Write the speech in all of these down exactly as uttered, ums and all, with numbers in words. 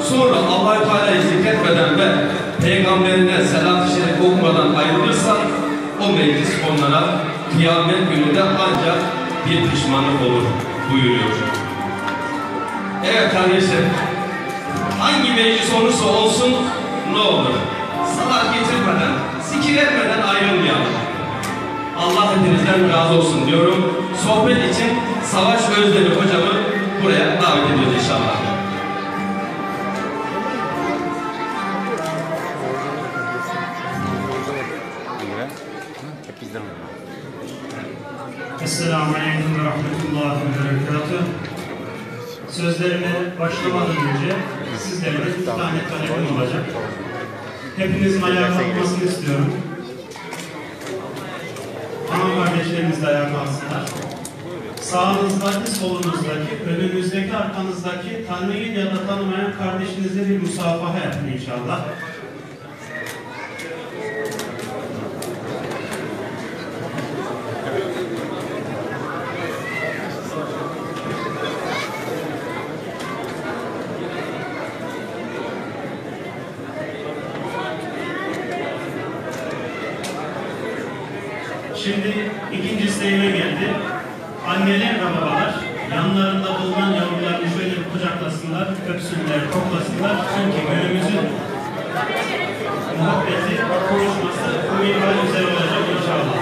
sonra Allah-u Teala'yı zikretmeden ve Peygamberine selat-ı şerif okumadan ayrılırsa o meclis onlara kıyamet gününde ancak bir pişmanlık olur buyuruyor. Evet kardeşlerim, hangi meclis olursa olsun ne olur? Salat getirmeden, zikir etmeden ayrılmayalım. Allah hepinizden razı olsun diyorum. Sohbet için Savaş Özdemir hocamı buraya davet ediyoruz inşallah. Esselamu Aleyküm ve Rahmetullahi ve Berekatuhu. Sözlerime başlamadan önce sizlerle bir tane talebim olacak. Hepinizin ayağa kalkmasını istiyorum. Ama kardeşlerimiz de ayağa kalksınlar. Sağınızdaki, solunuzdaki, önünüzdeki, arkanızdaki tanıyın ya da tanımayan kardeşinizle bir musafaha yapın inşallah. Şimdi ikinci isteğime geldi. Anneler ve babalar yanlarında bulunan yavrularını şöyle bir kucaklasınlar, öpsünler, koklasınlar. Çünkü günümüzün muhabbeti, konuşması bu minval güzel olacak inşallah.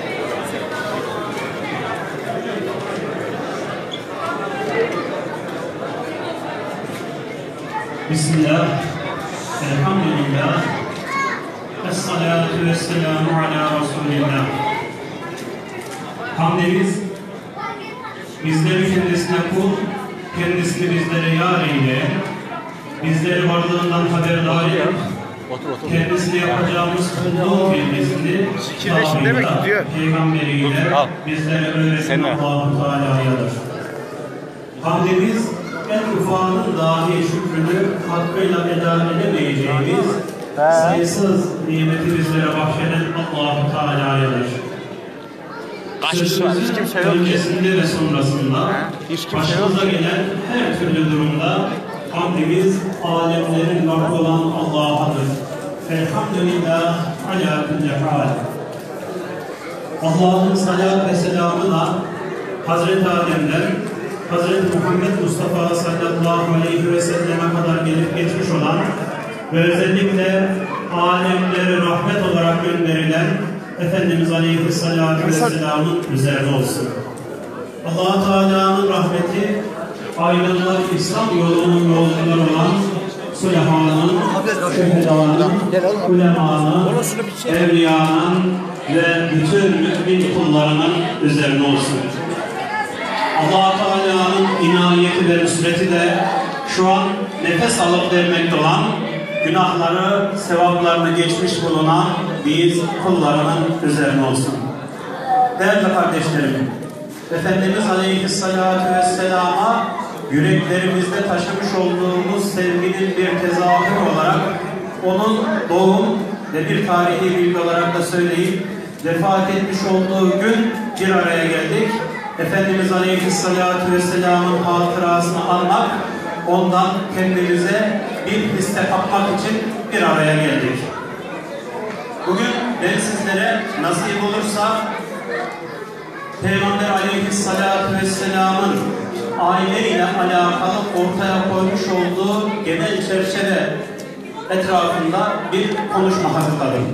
Bismillah, elhamdülillah, esselatu vesselamu ala Resulillah. Hamdimiz, bizleri kendisine kul, kendisini bizlere yar eyleyen, bizleri varlığından haberdar eden, kendisine yapacağımız kulluğun bilgisini Allah'ıyla, Peygamberiyle bizlere öğreten Allah-u Teala'yadır. Hamdimiz, en ufağının dahi şükrünü hakkıyla eda edemeyeceğimiz, sayısız nimeti bizlere bahşeden Allah-u Teala'yadır. Sözümüzün öncesinde ve sonrasında başımıza gelen her türlü durumda hamdimiz alemlerin Rabbi olan Allah'adır. Elhamdülillah ala kulli hal. Allah'ın salat ve selamına Hazreti Adem'den Hazreti Muhammed Mustafa sallallahu aleyhi ve selleme kadar gelip geçmiş olan ve özellikle alemlere rahmet olarak gönderilen Efendimiz Aleyhisselatü Vesselam'ın üzerine olsun. Allah-u Teala'nın rahmeti, aydınlar İslam yolunun yolcuları olan Sülehanın, Şehdanın, Ulemanın, Evliyanın ve bütün mümin kullarının üzerine olsun. Allah-u Teala'nın inayeti ve nüsreti de şu an nefes alıp vermekte olan, günahları, sevaplarını geçmiş bulunan biz kullarının üzerine olsun. Değerli kardeşlerim, Efendimiz Aleyhisselatü Vesselam'a yüreklerimizde taşımış olduğumuz sevginin bir tezahürü olarak onun doğum ve bir tarihi bilgi olarak da söyleyip vefat etmiş olduğu gün bir araya geldik. Efendimiz Aleyhisselatü Vesselam'ın hatırasını anmak, ondan kendimize bir hisse kapmak için bir araya geldik. Bugün ben sizlere nasip olursa Peygamber Aleyhisselatü Vesselam'ın aile ile alakalı ortaya koymuş olduğu genel çerçeve etrafında bir konuşma hazırladım.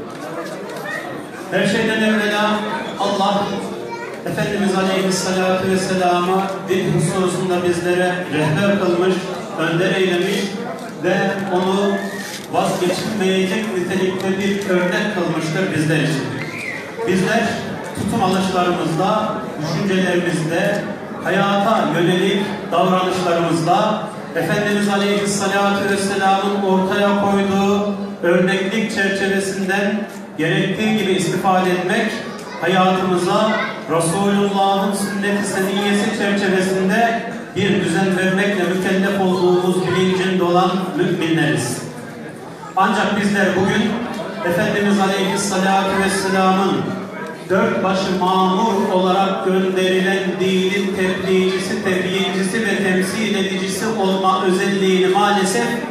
Her şeyden evvela Allah Efendimiz Aleyhisselatü Vesselam'ı din hususunda bizlere rehber kılmış, önder eylemiş ve onu vazgeçilmeyecek nitelikte bir örnek kılmıştır bizler için. Bizler tutum alışlarımızda, düşüncelerimizde, hayata yönelik davranışlarımızda Efendimiz Aleyhisselatü Vesselam'ın ortaya koyduğu örneklik çerçevesinden gerektiği gibi istifade etmek, hayatımıza Resulullah'ın sünnet-i seniyyesi çerçevesinde bir düzen vermekle mükellef olduğumuz bilincinde olan müminleriz. Ancak bizler bugün Efendimiz Aleyhisselatü Vesselam'ın dört başı mamur olarak gönderilen dinin tebliğcisi, tebyincisi ve temsil edicisi olma özelliğini maalesef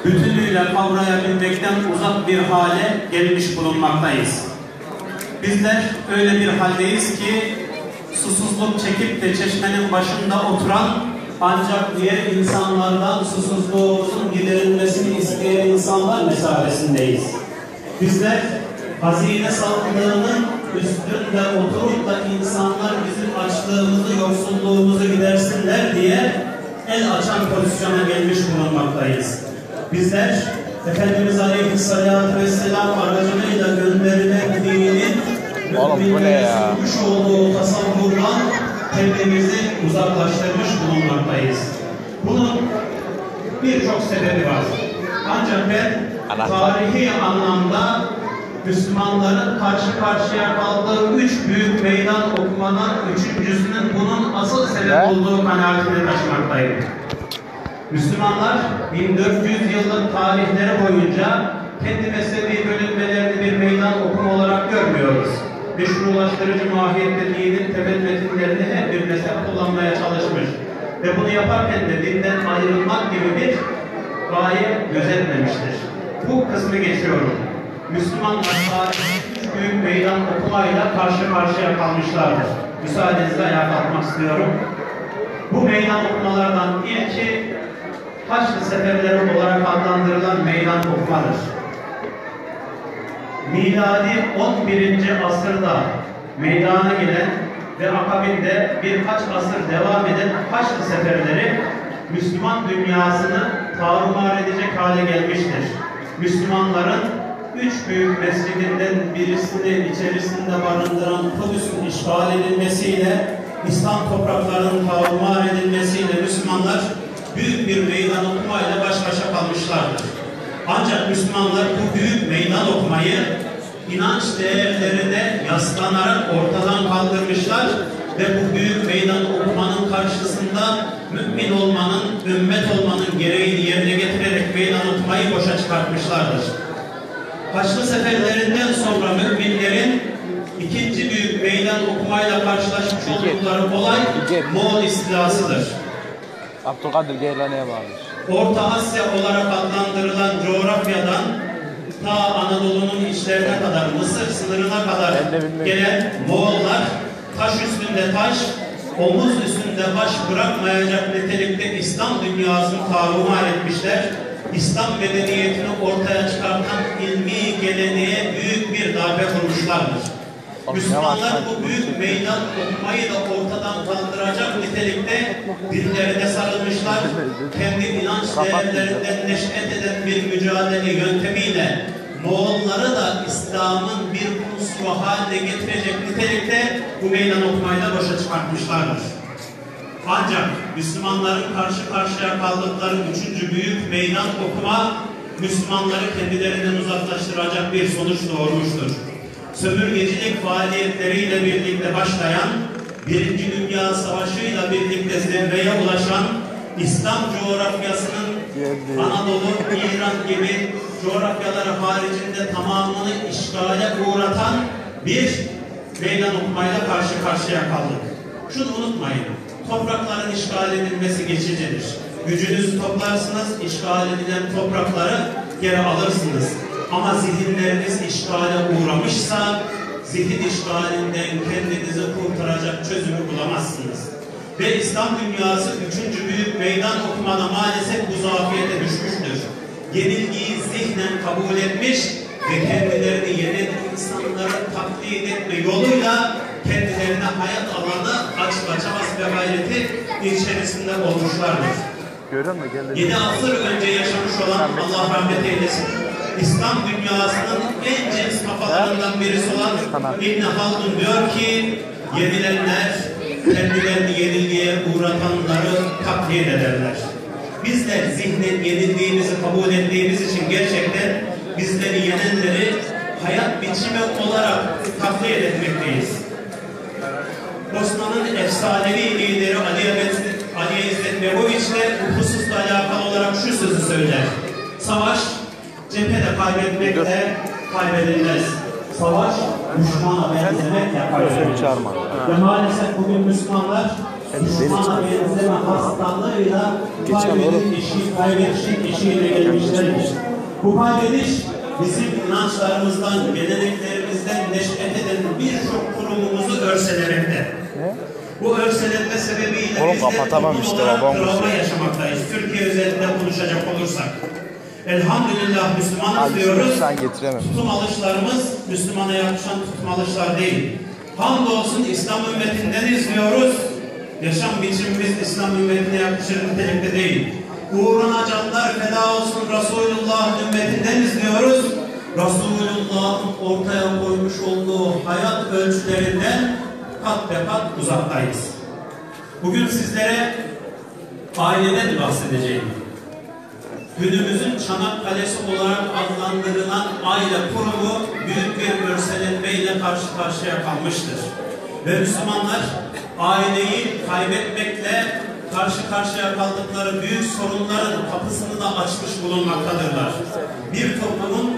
bütünüyle kavrayabilmekten uzak bir hale gelmiş bulunmaktayız. Bizler öyle bir haldeyiz ki susuzluk çekip de çeşmenin başında oturan ancak diğer insanlardan susuzluğumuzun giderilmesini isteyen insanlar mesabesindeyiz. Bizler hazine sandığının üstünde oturup da insanlar bizim açlığımızı, yoksulluğumuzu gidersinler diye el açan pozisyona gelmiş bulunmaktayız. Bizler Efendimiz Aleyhisselatü Vesselam aracılığıyla gönderilen dinin müminlerin sunmuş olduğu tasavvurdan kendimizi uzaklaştırmış bulunmaktayız. Bunun birçok sebebi var. Ancak ben tarihi anlamda Müslümanların karşı karşıya kaldığı üç büyük meydan okumanın üçüncüsünün bunun asıl sebep olduğu kanaatini taşımaktayım. Müslümanlar bin dört yüz yıllık tarihleri boyunca kendi mezhebi bölünmelerini bir meydan okuma olarak görmüyoruz. Meşrulaştırıcı mahiyette dinin temel metinlerini hep bir mezhep kullanmaya çalışmış. Ve bunu yaparken de dinden ayrılmak gibi bir gaye gözetmemiştir. Bu kısmı geçiyorum. Müslümanlar tarihte üç büyük meydan okumayla karşı karşıya kalmışlardır. Müsaadenizle ayağa kalkmak istiyorum. Bu meydan okumalardan ilki Haçlı seferleri olarak adlandırılan meydan okumadır. Miladi on birinci asırda meydana gelen ve akabinde birkaç asır devam eden Haçlı seferleri Müslüman dünyasını tarumar edecek hale gelmiştir. Müslümanların üç büyük mescidinden birisini içerisinde barındıran Kudüs'ün işgal edilmesiyle, İslam topraklarının tarumar edilmesiyle Müslümanlar büyük bir meydan okumayla baş başa kalmışlardır. Ancak Müslümanlar bu büyük meydan okumayı inanç değerlerine yaslanarak ortadan kaldırmışlar ve bu büyük meydan okumanın karşısında mümin olmanın, ümmet olmanın gereğini yerine getirerek meydan okumayı boşa çıkartmışlardır. Haçlı seferlerinden sonra müminlerin ikinci büyük meydan okumayla karşılaşmış oldukları olay Moğol istilasıdır. Abdülkadir Geylani'ye bağlı. Orta Asya olarak adlandırılan coğrafyadan ta Anadolu'nun içlerine kadar, Mısır sınırına kadar gelen Moğollar taş üstünde taş, omuz üstünde baş bırakmayacak nitelikte İslam dünyasını tarumar etmişler. İslam medeniyetini ortaya çıkartan ilmi geleneğe büyük bir darbe kurmuşlardır. Müslümanlar bu büyük meydan okumayı da ortadan kaldıracak nitelikte dillerine sarılmışlar. Kendi inanç değerlerinden neş'et eden bir mücadele yöntemiyle Moğolları da İslam'ın bir unsuru haline getirecek nitelikte bu meydan okumayla boşa çıkartmışlardır. Ancak Müslümanların karşı karşıya kaldıkları üçüncü büyük meydan okuma Müslümanları kendilerinden uzaklaştıracak bir sonuç doğurmuştur. Sömürgecilik faaliyetleriyle birlikte başlayan, Birinci Dünya Savaşı'yla birlikte zirveye ulaşan İslam coğrafyasının Anadolu, İran gibi coğrafyaları haricinde tamamını işgale uğratan bir meydan okumayla karşı karşıya kaldık. Şunu unutmayın, toprakların işgal edilmesi geçicidir. Gücünüzü toplarsınız, işgal edilen toprakları geri alırsınız. Ama zihinleriniz işgale uğramışsa, zihin işgalinden kendinizi kurtaracak çözümü bulamazsınız. Ve İslam dünyası üçüncü büyük meydan okumada maalesef bu zafiyete düşmüştür. Yenilgiyi zihnen kabul etmiş ve kendilerini yenen insanları taklit etme yoluyla kendilerine hayat alanı açma çabası ve gayreti içerisinde olmuşlardır. Yedi asır önce yaşamış olan Allah rahmet eylesin, İslam dünyasının en cins kafalarından birisi olan İbn Haldun diyor ki, yenilenler kendilerini yenilgiye uğratanları taklit ederler. Bizler zihnen yenildiğimizi kabul ettiğimiz için gerçekten bizleri yenenleri hayat biçimi olarak taklit etmekteyiz. Osman'ın efsanevi lideri Ali İzzet Begoviç de bu hususla alakalı olarak şu sözü söyler: savaş cephede kaybetmekle kaybedilmez. Savaş düşmana benzemekle kaybedilir. Ve maalesef bugün Müslümanlar düşmana benzeme hastalığıyla kaybedip işi, kaybedişin eşiğine gelmişlerdir. Bu kaybediş bizim inançlarımızdan, geleneklerimizden neşet eden birçok kurumumuzu örselemekte. Bu örselenme sebebiyle Oğlum, biz de kapatamam işte, toplum olarak babam travma yaşamaktayız. Türkiye özelinde konuşacak olursak. Elhamdülillah Müslümanız diyoruz. Tutum alışlarımız Müslümana yakışan tutum alışlar değil. Hamdolsun İslam ümmetindeniz diyoruz. Yaşam biçimimiz İslam ümmetine yakışır nitelikte değil. Uğruna canlar feda olsun Resulullah ümmetindeniz diyoruz. Resulullah'ın ortaya koymuş olduğu hayat ölçülerinden kat be kat uzaktayız. Bugün sizlere aileden bahsedeceğim. Günümüzün Çanakkale'si olarak adlandırılan aile kurumu büyük bir örselenmeyle karşı karşıya kalmıştır. Ve Müslümanlar aileyi kaybetmekle karşı karşıya kaldıkları büyük sorunların kapısını da açmış bulunmaktadırlar. Bir toplumun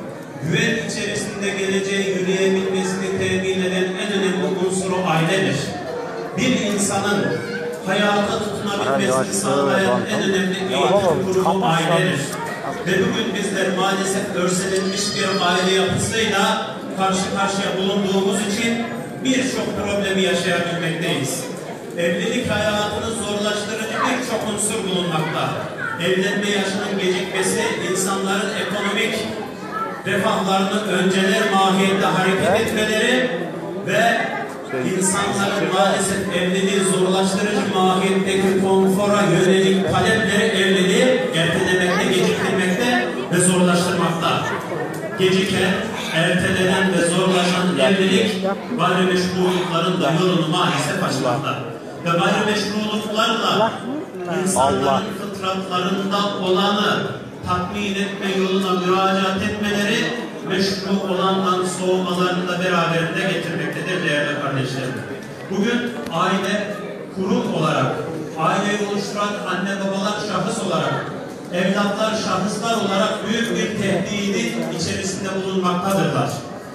güven içerisinde geleceği yürüyebilmesini temin eden en önemli unsuru ailedir. Bir insanın hayata tutunabilmesini sağlayan en önemli eğitim kurumu ailedir. Ve bugün bizler maalesef örselenmiş bir aile yapısıyla karşı karşıya bulunduğumuz için birçok problemi yaşayabilmekteyiz. Evlilik hayatını zorlaştırıcı birçok unsur bulunmakta. Evlenme yaşının gecikmesi, insanların ekonomik refahlarını önceler mahiyette hareket etmeleri ve insanların maalesef evliliği zorlaştırıcı mahiyetteki konfora yönelik talepleri evliliği ertelemekte, geciktirmekte ve zorlaştırmakta. Geciken, ertelenen ve zorlaşan evlilik gayrimeşrulukların da yolunu maalesef açmakta. Ve gayrimeşruluklarla insanların fıtratlarında olanı tatmin etme yoluna müracaat etmeleri meşru olandan soğumalarını da beraberinde getirmektedir değerli kardeşlerim. Bugün aile kurum olarak, aileyi oluşturan anne babalar şahıs olarak, evlatlar şahıslar olarak büyük bir tehdidin içerisinde bulunmaktadırlar.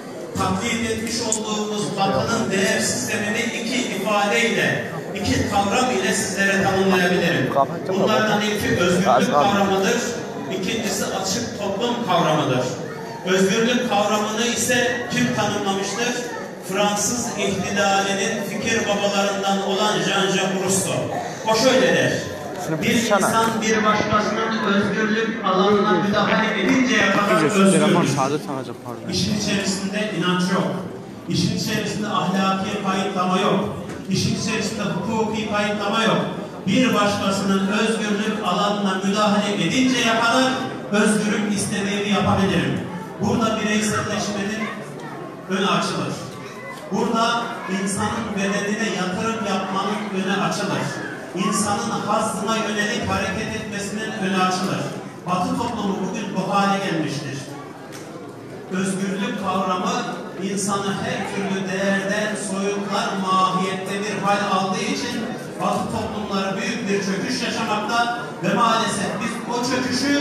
Taklit etmiş olduğumuz Batı'nın değer sistemini iki ifadeyle, iki kavram ile sizlere tanımlayabilirim. Bunlardan ilki özgürlük kavramıdır, ikincisi açık toplum kavramıdır. Özgürlük kavramını ise kim tanımlamıştır? Fransız ihtilalinin fikir babalarından olan Jean-Jacques Rousseau. O şöyle der: bir insan bir başkasının özgürlük alanına müdahale edinceye kadar özgürdür. İşin içerisinde inanç yok. İşin içerisinde ahlaki kayıtlama yok. İşin içerisinde hukuki kayıtlama yok. Bir başkasının özgürlük alanına müdahale edinceye kadar özgürüm istediğimi yapabilirim. Burada bireyselleşmenin önü açılır. Burada insanın bedenine yatırım yapmanın önü açılır. İnsanın hazzına yönelik hareket etmesinin önü açılır. Batı toplumu bugün bu hale gelmiştir. Özgürlük kavramı insanı her türlü değerden soyutlar mahiyette bir hal aldığı için Batı toplumları büyük bir çöküş yaşamakta ve maalesef biz o çöküşü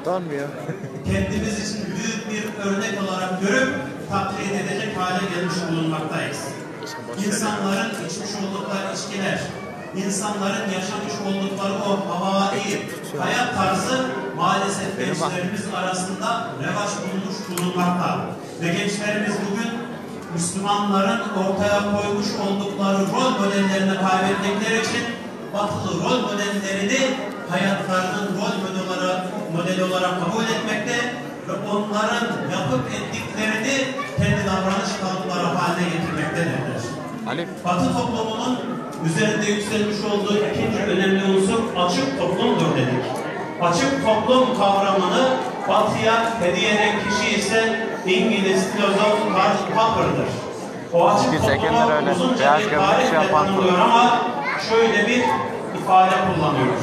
kendimiz için büyük bir örnek olarak görüp taklit edecek hale gelmiş bulunmaktayız. İnsanların içmiş oldukları içkiler, insanların yaşamış oldukları o havai hayat tarzı maalesef gençlerimiz arasında revaç bulmuş bulunmakta. Ve gençlerimiz bugün Müslümanların ortaya koymuş oldukları rol modellerini kaybettikleri için batılı rol modellerini hayatlarının rol modeli olarak, modeli olarak kabul etmekte ve onların yapıp ettiklerini kendi davranış kalıpları haline getirmektedirler. Batı toplumunun üzerinde yükselmiş olduğu ikinci önemli unsur açık toplumdur dedik. Açık toplum kavramını Batı'ya hediye eden kişi ise İngiliz filozof Karl Popper'dır. O açık toplumu uzunca bir tarihle tanımlıyor ama şöyle bir ifade kullanıyor.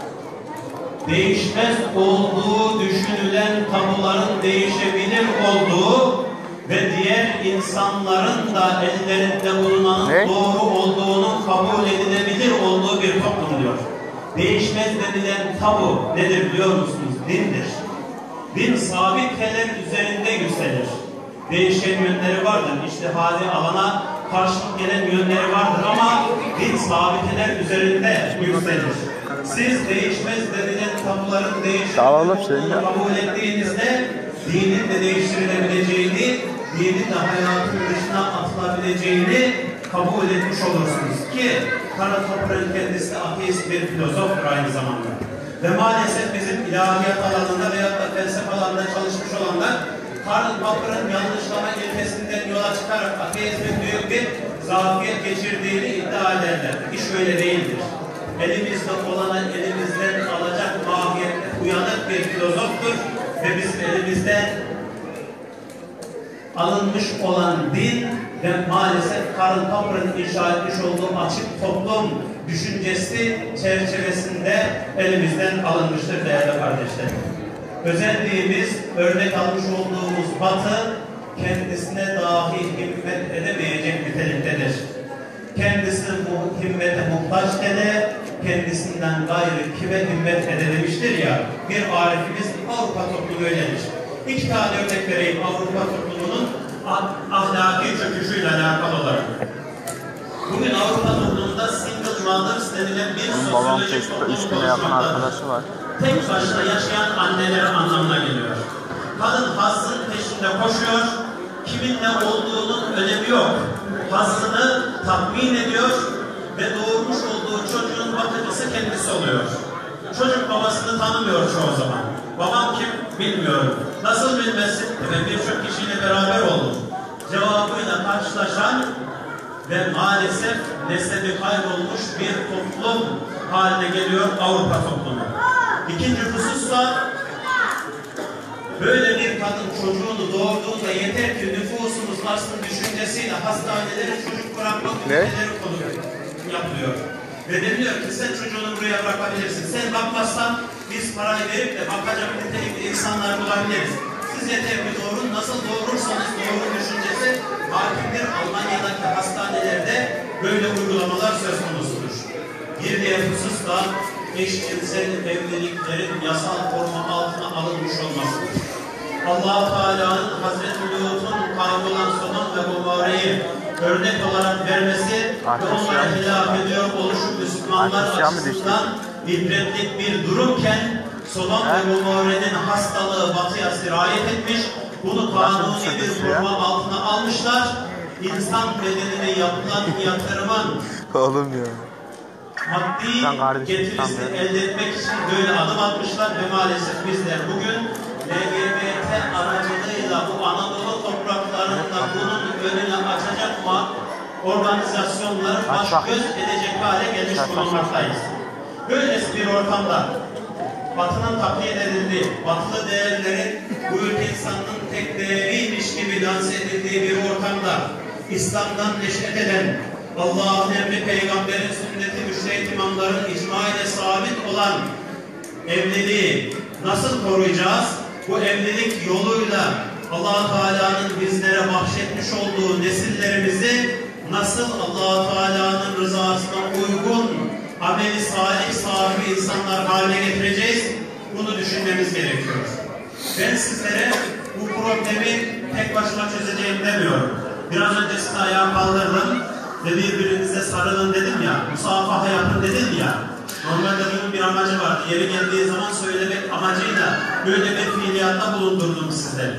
Değişmez olduğu düşünülen tabuların değişebilir olduğu ve diğer insanların da ellerinde bulunanın ne? doğru olduğunun kabul edilebilir olduğu bir toplum diyor. Değişmez denilen tabu nedir biliyor musunuz? Dindir. Din sabit kelam üzerinde yükselir. Değişen yönleri vardır. İçtihadi alana karşılık gelen yönleri vardır ama din sabiteler üzerinde yükselir. Siz değişmez denilen tabuların değiştirildiğini kabul ettiğinizde dinin de değiştirilebileceğini, dinin de hayatın dışına atılabileceğini kabul etmiş olursunuz ki Karl Popper'ın kendisi de ateist bir filozoftur aynı zamanda. Ve maalesef bizim ilahiyat alanında veya da felsefe alanında çalışmış olanlar Karl Popper'ın yanlışlama ilkesinden yola çıkarak ateizmin büyük bir zafiyet geçirdiğini iddia ederler. İş öyle değildir. Elimizde olanı elimizden alacak mahiyette uyanık bir filozoftur ve bizim elimizden alınmış olan din ve maalesef Karl Popper'ın inşa etmiş olduğu açık toplum düşüncesi çerçevesinde elimizden alınmıştır değerli kardeşlerim. Özendiğimiz, örnek almış olduğumuz Batı kendisine dahi himmet edemeyecek niteliktedir. Kendisine bu himmete muhtaç dede, kendisinden gayrı kime himmet edememiştir ya, bir arifimiz Avrupa toplumu öyledir. İki tane örnek vereyim Avrupa toplumunun ahlaki çöküşüyle alakalı olarak. Bugün Avrupa toplumunda single mothers denilen bir sosyolojik toplum arkadaşı var. Tek başına yaşayan anneler anlamına geliyor. Kadın hazzın peşinde koşuyor, kiminle olduğunun önemi yok. Hazzını tatmin ediyor ve doğurmuş olduğu çocuğun bakıcısı kendisi oluyor. Çocuk babasını tanımıyor çoğu zaman. Babam kim bilmiyorum. Nasıl bilmesin? Ben birçok kişiyle beraber oldum. Cevabıyla karşılaşan ve maalesef nesnebi kaybolmuş bir toplum haline geliyor Avrupa toplumu. İkinci hususta böyle bir kadın çocuğunu doğurduğunda yeter ki nüfusumuz aslında düşüncesiyle hastanelere çocuk bırakma ülkeleri konu yapılıyor. Ve deniliyor ki sen çocuğunu buraya bırakabilirsin. Sen bakmazsan biz parayı verip de bakacak nitelikli insanlar bulabiliriz. Siz yeter ki doğurun, nasıl doğurursanız doğurun düşüncesi hakimdir. Almanya'daki hastanelerde böyle uygulamalar söz konusudur. Bir diğer husus da eşcinsel evliliklerin yasal koruma altına alınmış olmasıdır. Allah-u Teala'nın Hazreti Lut'un kaybolan Sodom ve Gomorra'yı örnek olarak vermesi ve onlara helak ediyor oluşu Müslümanlar açısından ibretlik bir durumken Sodom ve Gomorra'nın hastalığı batıya sirayet etmiş, bunu kanuni bir koruma altına almışlar. İnsan bedenine yapılan yatırımın oğlum ya. maddi getirisi elde etmek için böyle adım atmışlar ve maalesef bizler bugün L G B T aracılığıyla bu Anadolu topraklarında bunun önünü açacak mı organizasyonları baş göz edecek hale gelmiş bulunmaktayız. Böylesi bir ortamda Batı'nın taklit edildiği, batılı değerlerin bu ülke insanının tek değeriymiş gibi lanse edildiği bir ortamda İslam'dan neşet eden, Allah'ın emri, peygamberin sünneti, müştehit imamların icma ile sabit olan evliliği nasıl koruyacağız? Bu evlilik yoluyla Allah-u Teala'nın bizlere bahşetmiş olduğu nesillerimizi nasıl Allah-u Teala'nın rızasına uygun, ameli salih sahibi insanlar haline getireceğiz? Bunu düşünmemiz gerekiyor. Ben sizlere bu problemi tek başıma çözeceğim demiyorum. Biraz önce size ayağa kaldırdım ve birbirinize sarılın dedim ya, musafaha yapın dedim ya. Normalde bunun bir amacı vardı. Yeri geldiği zaman söylemek amacıyla böyle bir fiiliyatta bulundurdum sizleri.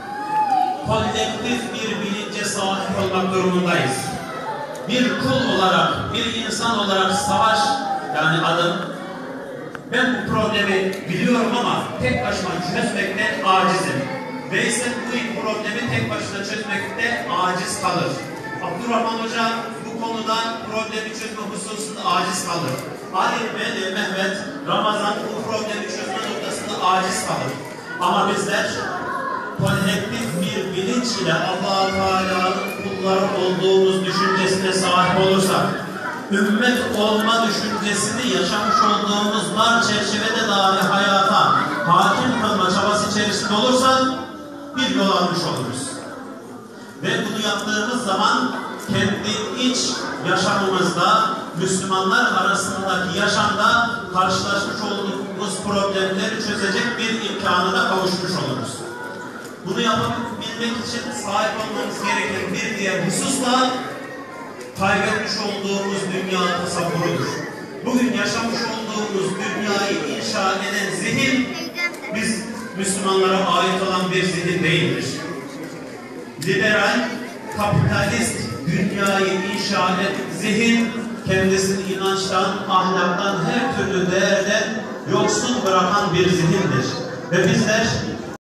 Kolektif bir bilince sahip olmak durumundayız. Bir kul olarak, bir insan olarak savaş, yani adım, ben bu problemi biliyorum ama tek başıma çözmekte acizim. Veysel bu problemi tek başına çözmekte aciz kalır. Abdurrahman Hoca bu konuda problemi çözme hususunda aciz kalır. Arif ve Mehmet, Ramazan bu problemi çözme noktasında aciz kalır. Ama bizler kolektif bir bilinç ile Allah-u Teala'nın kulları olduğumuz düşüncesine sahip olursak, ümmet olma düşüncesini yaşamış olduğumuz dar çerçevede dahi hayata hakim kılma çabası içerisinde olursak bir yol almış oluruz. Ve bunu yaptığımız zaman kendi iç yaşamımızda, Müslümanlar arasındaki yaşamda karşılaşmış olduğumuz problemleri çözecek bir imkanına kavuşmuş oluruz. Bunu yapabilmek için sahip olmamız gereken bir diğer husus da kaybetmiş olduğumuz dünya tasavvurudur. Bugün yaşamış olduğumuz dünyayı inşa eden zihin, biz Müslümanlara ait olan bir zihin değildir. Liberal, kapitalist dünyayı inşa eden zihin, kendisini inançtan, ahlaktan, her türlü değerden yoksun bırakan bir zihindir. Ve bizler